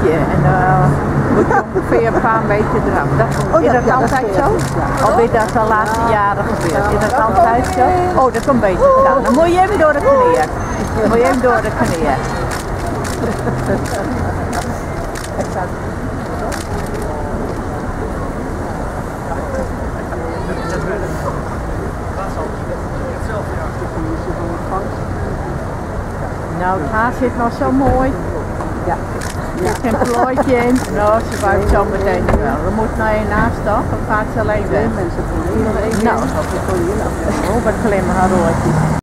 plooitje en moet je ongeveer een paar meter eraf. Is dat altijd zo? Of is dat de laatste jaren gebeurd? Is dat altijd zo? Oh, dat komt beter gedaan. Dan moet je even door de knieën. Dan moet je even door de knieën. Nou, het haar zit nog zo mooi. Ja. Er zit geen plooitje in. Nou, ze buigt zo meteen wel. Er moet nog één naast toch? Of gaat ze alleen weg? Nou, dat is voor jullie. Oh, wat glimmer haar roodjes.